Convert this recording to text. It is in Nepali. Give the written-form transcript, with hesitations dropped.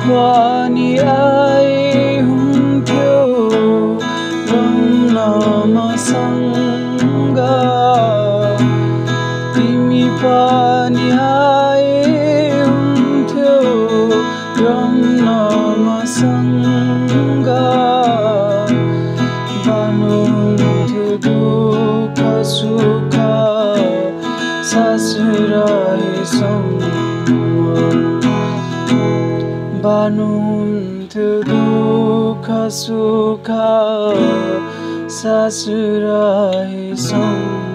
पनि आए हुन्थ्यो रम्न मसँग तिमी पनि आए हुन्थ्यो रम्न मसँग बाँड्नुहुन्थ्यो दुःख सुख सास रहेसम्म बाँड्नुहुन्थ्यो दुःख सुख सास रहेसम्म